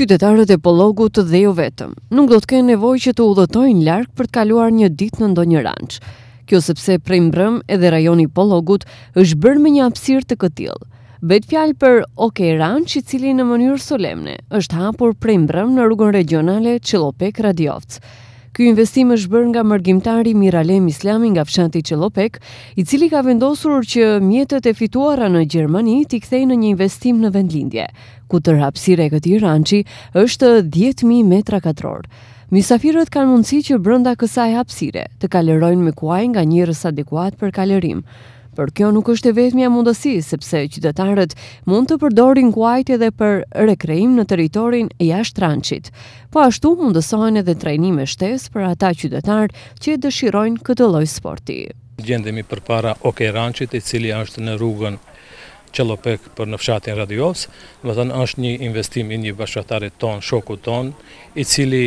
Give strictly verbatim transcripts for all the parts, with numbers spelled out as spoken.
Qytetarët e Pollogut dhe jo vetëm, nuk do të kenë nevojë që të udhëtojnë larg për të kaluar një ditë në ndonjë ranch. Kjo sepse prej mbrëm edhe rajoni Pollogut është bërë me një hapësirë të këtillë. Bëhet fjalë për OK Ranch, i cili në mënyrë solemne është hapur prej mbrëm në rrugën regionale Çellopek Radiovc. Ky investim është bërë nga mërgjimtari Miralem Islami nga fshati Çellopek, i cili ka vendosur që mjetet e fituara në Gjermani t'i kthejë në një investim në vendlindje, ku tërhapësira e këtij ranchi është dhjetë mijë metra katror. Mysafirët kanë mundësi që brenda kësaj hapësire të kalërojnë me kuaj nga njerëz adekuat për kalërim. Por kjo nuk është e vetmja mundësi, sepse qytetarët mund të përdorin kuajt edhe për rekreim në territorin jashtë ranchit. Po ashtu mundësohen edhe trajnime shtesë për ata qytetarë që dëshirojnë këtë lloj sporti. Gjendemi përpara OK Ranchit, i cili është në rrugën Çellopek për në fshatin Radiovc. Do të thënë është një investim i një bashkëtarrit ton, shokut ton, i cili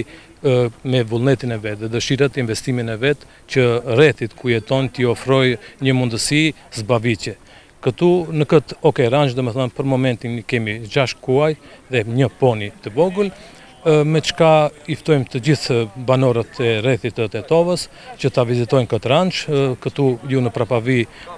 me vullnetin e vet dhe dëshirat investimin e vet që rrethit ku jeton t'i ofroj një mundësi zbavitje. Këtu në këtë OK Ranch, domethënë për momentin kemi gjashtë kuaj dhe një poni të vogël, me çka i ftojmë të gjithë banorët e rrethit të Tetovës që ta vizitojnë këtë ranch. Këtu ju në Prapavi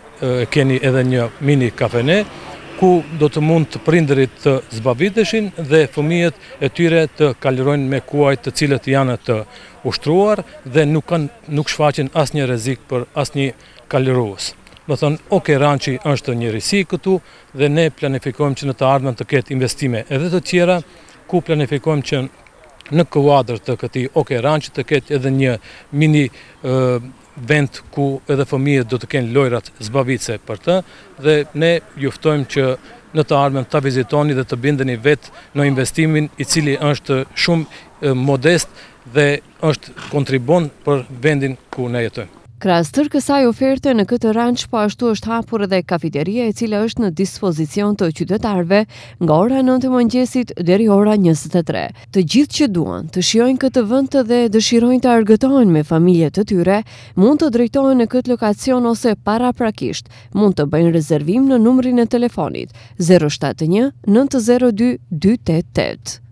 keni edhe një mini kafene, ku do të mund të prindërit të zbaviteshin dhe fëmijët e tyre të kalërojnë me kuajt të cilët janë të ushtruar dhe nuk kanë nuk shfaqen asnjë rrezik për asnjë kalërues. Do thonë OK Ranchi është një risi këtu dhe ne planifikojmë që në të ardhmen të ketë investime edhe të tjera, ku planifikojmë që në kuadër të këtij OK Ranchi të ketë edhe një mini uh, vend ku edhe fëmijët do të kenë lojrat zbavitse për të, dhe ne ju ftojmë që në të ardhmen ta vizitoni dhe të bindeni vetë në investimin i cili është shumë modest dhe është kontribon për vendin ku ne jetojmë. Krahas tërë kësaj oferte në këtë ranch, po ashtu është hapur edhe kafeteria, e cila është në dispozicion të qytetarëve nga ora nëntë e mëngjesit deri ora njëzet e tre. Të gjithë që duan të shijojnë këtë vend dhe dëshirojnë të argëtohen me familjet të tyre, mund të drejtohen në këtë lokacion ose paraprakisht mund të bëjnë rezervim në numrin e telefonit zero shtat një nënt zero dy dy tetë tetë.